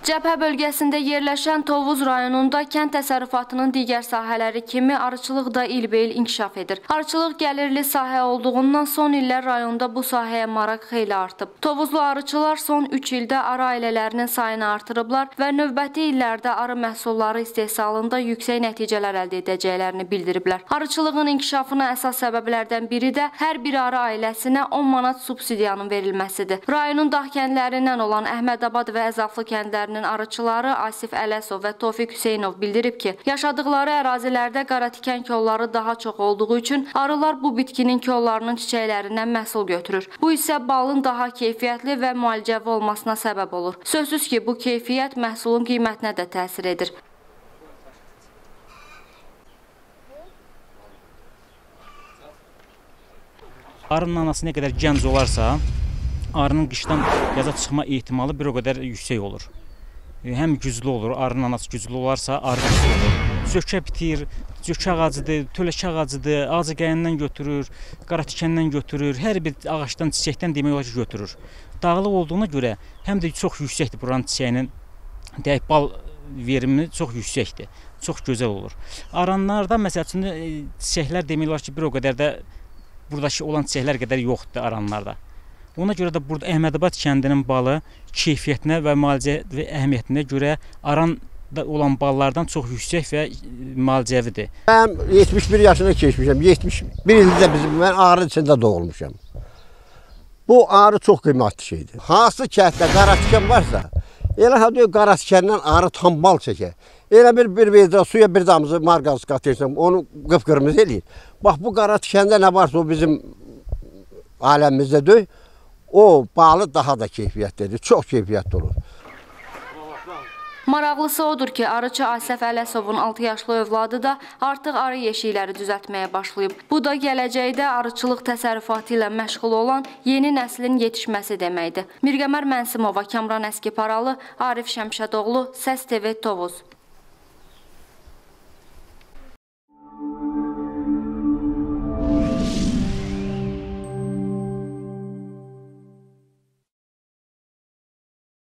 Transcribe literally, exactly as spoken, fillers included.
Cəbhə bölgəsində yerləşən Tovuz rayonunda kənd təsərrüfatının digər sahələri kimi arıçılıq da ilbəil inkişaf edir. Arıçılıq gəlirli sahə olduğundan son illər rayonda bu sahəyə maraq xeyli artıb. Tovuzlu arıçılar son üç ildə arı ailələrinin sayını artırıblar və növbəti illərdə arı məhsulları istehsalında yüksək nəticələr əldə edəcəklərini bildiriblər. Arıçılığın inkişafına əsas səbəblərdən biri də hər bir arı ailəsinə on manat subsidiyanın verilməsidir. Rayonun dağ kəndlərindən olan Əhmədabad və Əzaflı kəndlərinin arıçıları Asif Ələsov və Tofiq Hüseynov bildirib ki, yaşadıkları ərazilərdə qaratikan kolları daha çox olduğu üçün arılar bu bitkinin kollarının çiçəklərindən məhsul götürür. Bu isə balın daha keyfiyyətli və müalicəvi olmasına səbəb olur. Sözsüz ki, bu keyfiyyət məhsulun qiymətinə də təsir edir. Arının anası nə qədər gənc olarsa, arının qışdan yaza çıxma ehtimalı bir o qədər yüksək olur. Həm güclü olur, arının anası güclü olarsa, arı güclü olur. Zökə bitir, zökə ağacıdır, töləkə ağacıdır, ağacı qəyindən götürür, qaratikandan götürür, hər bir ağaçdan, çiçəkdən demək olar ki, götürür. Dağlıq olduğuna görə həm də çox yüksəkdir buranın çiçəyinin, deyək, bal verimi çox yüksəkdir, çox gözəl olur. Aranlarda, məsəl üçün, çiçəklər demək olar ki, bir o qədər də buradakı olan çiçəklər qədər yoxdur aranlarda. Ona görə də burada Əhmədabad kəndinin balı keyfiyyətinə və müalicəvi əhəmiyyətinə görə aranda olan ballardan çox yüksək və müalicəvidir. Mən yetmiş bir yaşına keçmişəm, yetmiş bir ildə bizim, mən arı içində doğulmuşam. Bu arı çox qiymətli şeydir. Hansı kənddə qaratikan varsa, elə hədə qaratikandan arı tam bal çəkər. Elə bir bir vedra suya bir damızı marqası qatırsam, onu qıpqırmızı eləyir. Bax, bu qaratikanda nə varsa o bizim aləmimizdə deyil. O balı daha da keyfiyyətlidir, çox keyfiyyətli olur. Maraqlısı odur ki, arıçı Asif Ələsovun altı yaşlı övladı da artıq arı yeşikləri düzəltməyə başlayıb. Bu da gələcəkdə arıçılıq təsərrüfatı ilə məşğul olan yeni nəslin yetişməsi deməkdir. Mirqəmər Mənsimova, Kamran Əskiparalı, Arif Şəmşədoğlu, Səs T V Tovuz.